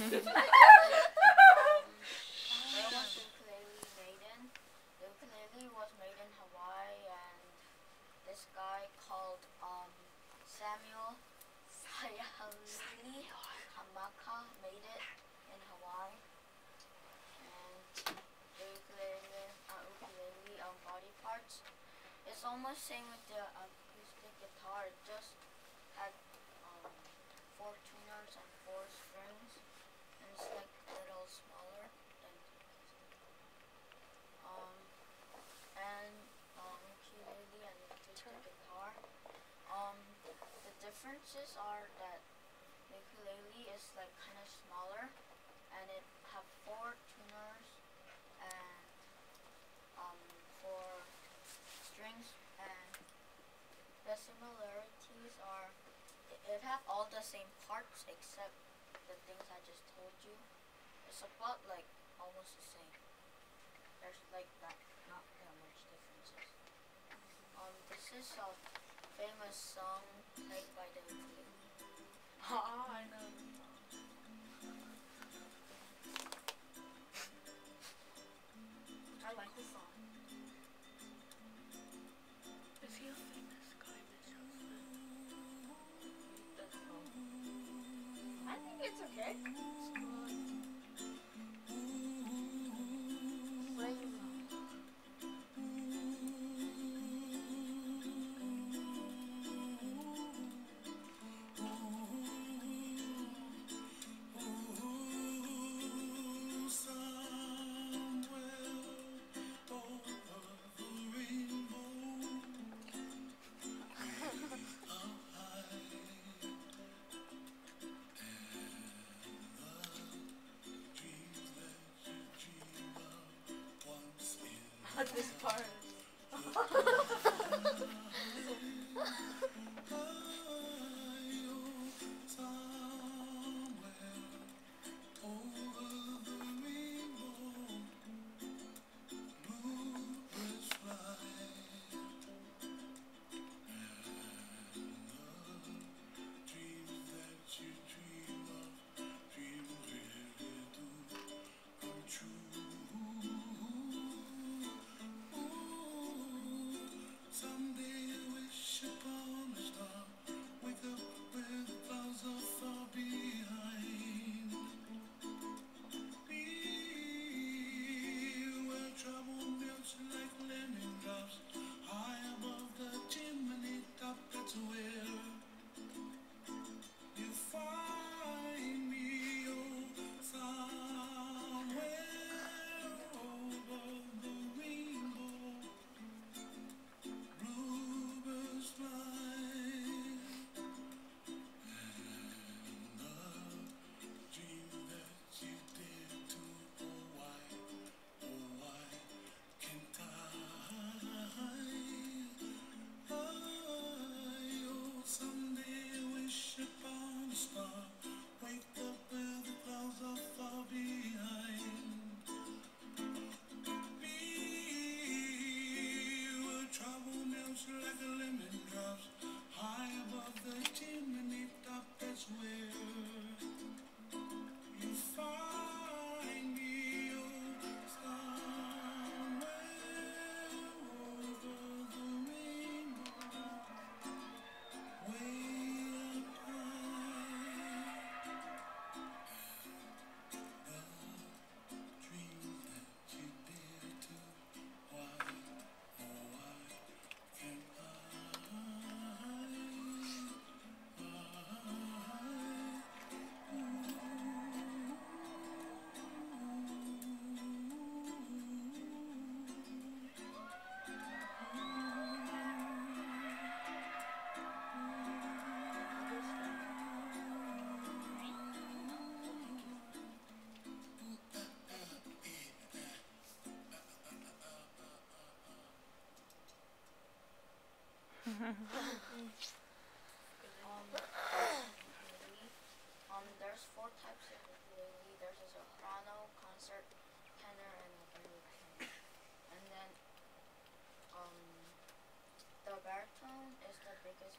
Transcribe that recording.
was ukulele made in? The ukulele was made in Hawaii, and this guy called Samuel Sayali Hamaka made it in Hawaii. And the ukulele body parts, it's almost same with the acoustic guitar. It just had 4 tuners and 4 strings, and it's like a little smaller than and ukulele and acoustic guitar. The differences are that the ukulele is like kind of smaller, and it have 4 tuners and 4 strings, and the similarities are it have all the same parts except the things I just told you. It's about like almost the same. There's like not that much differences. This is a famous song played by the ukulele. I know. I like the song. Is he a famous guy, Miss Joseph? I think it's okay. This part. There's 4 types of ukulele. There's a soprano, concert, tenor, and a baritone. And then the baritone is the biggest